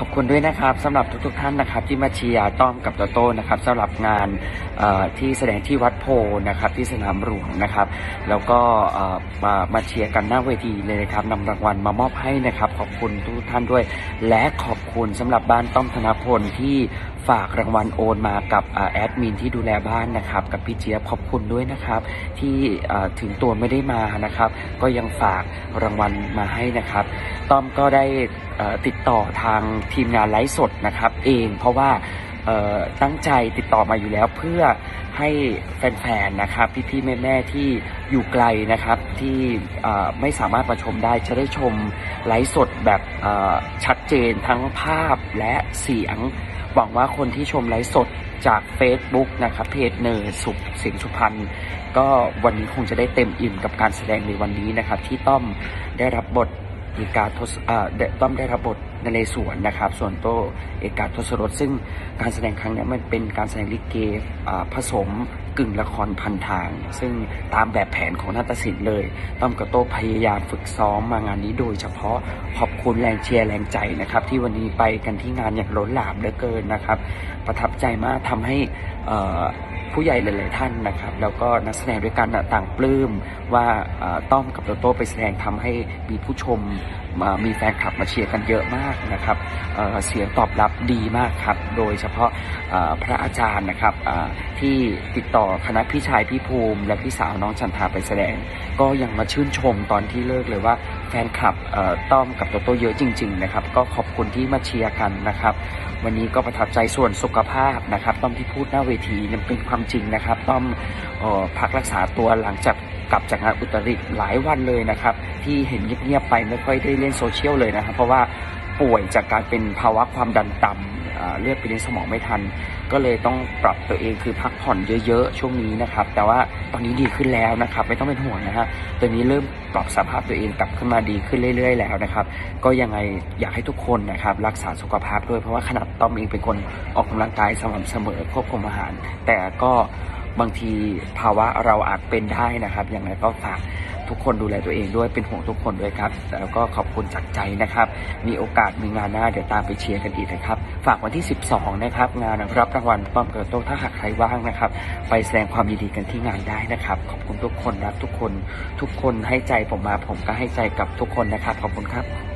ขอบคุณด้วยนะครับสำหรับทุกท่านนะครับที่มาเชียร์ต้อมกับโตโต้นะครับสำหรับงานที่แสดงที่วัดโพนะครับที่สนามหลวงนะครับแล้วก็มาเชียร์กันหน้าเวทีเลยนะครับนำรางวัลมามอบให้นะครับขอบคุณทุกท่านด้วยและขอบคุณสำหรับบ้านต้อมธนพลที่ฝากรางวัลโอนมากับแอดมินที่ดูแลบ้านนะครับกับพี่เจี๊ยบขอบคุณด้วยนะครับที่ถึงตัวไม่ได้มานะครับก็ยังฝากรางวัลมาให้นะครับต้อมก็ได้ติดต่อทางทีมงานไลฟ์สดนะครับเองเพราะว่าตั้งใจติดต่อมาอยู่แล้วเพื่อให้แฟนๆนะครับพี่ๆแม่ๆที่อยู่ไกลนะครับที่ไม่สามารถมาชมได้จะได้ชมไลฟ์สดแบบชัดเจนทั้งภาพและเสียงหวังว่าคนที่ชมไลฟ์สดจาก Facebook นะครับเพจเนอร์สุขเสียงสุพรรณก็วันนี้คงจะได้เต็มอิ่มกับการแสดงในวันนี้นะครับที่ต้อมได้รับบทเอกาต้อมได้รับบทนเรศวรนะครับส่วนโตเอกาทศรสซึ่งการแสดงครั้งนี้มันเป็นการแสดงลิเกผสมกึ่งละครพันทางซึ่งตามแบบแผนของนาฏศิลป์เลยต้อมกับโตพยายามฝึกซ้อมมางานนี้โดยเฉพาะขอบคุณแรงเชียร์แรงใจนะครับที่วันนี้ไปกันที่งานอย่างล้นหลามเหลือเกินนะครับประทับใจมากทำให้ผู้ใหญ่หลายๆท่านนะครับแล้วก็นักแสดงด้วยกันต่างปลื้มว่าต้อมกับโตโต้ไปแสดงทำให้มีผู้ชมมีแฟนคลับมาเชียร์กันเยอะมากนะครับเสียงตอบรับดีมากครับโดยเฉพาะพระอาจารย์นะครับที่ติดต่อคณะพี่ชายพี่ภูมิและพี่สาวน้องจันทาไปแสดงก็ยังมาชื่นชมตอนที่เลิกเลยว่าแฟนคลับต้อมกับโตโต้เยอะจริงๆนะครับก็ขอบคุณที่มาเชียร์กันนะครับวันนี้ก็ประทับใจส่วนสุขภาพนะครับต้อมที่พูดหน้าเวทีนั้นเป็นความจริงนะครับต้อมพักรักษาตัวหลังจากกลับจากงานอุตรดิตถ์หลายวันเลยนะครับที่เห็นเงียบๆไปไม่ค่อยได้เล่นโซเชียลเลยนะครับเพราะว่าป่วยจากการเป็นภาวะความดันต่ำเลือดไปเลี้ยงสมองไม่ทันก็เลยต้องปรับตัวเองคือพักผ่อนเยอะๆช่วงนี้นะครับแต่ว่าตอนนี้ดีขึ้นแล้วนะครับไม่ต้องเป็นห่วงนะฮะตอนนี้เริ่มปรับสภาพตัวเองกลับขึ้นมาดีขึ้นเรื่อยๆแล้วนะครับก็ยังไงอยากให้ทุกคนนะครับรักษาสุขภาพด้วยเพราะว่าขนาดต้อมเองเป็นคนออกกำลังกายสม่ำเสมอควบคุมอาหารแต่ก็บางทีภาวะเราอาจเป็นได้นะครับอย่างไรก็ฝากทุกคนดูแลตัวเองด้วยเป็นห่วงทุกคนด้วยครับแล้วก็ขอบคุณจากใจนะครับมีโอกาสมีงานหน้าเดี๋ยวตามไปเชียร์กันอีกนะครับฝากวันที่12นะครับงานรับรางวัลต้อมกับโต้ถ้าหากใครว่างนะครับไปแสดงความยินดีกันที่งานได้นะครับขอบคุณทุกคนรักทุกคนให้ใจผมมาผมก็ให้ใจกับทุกคนนะครับขอบคุณครับ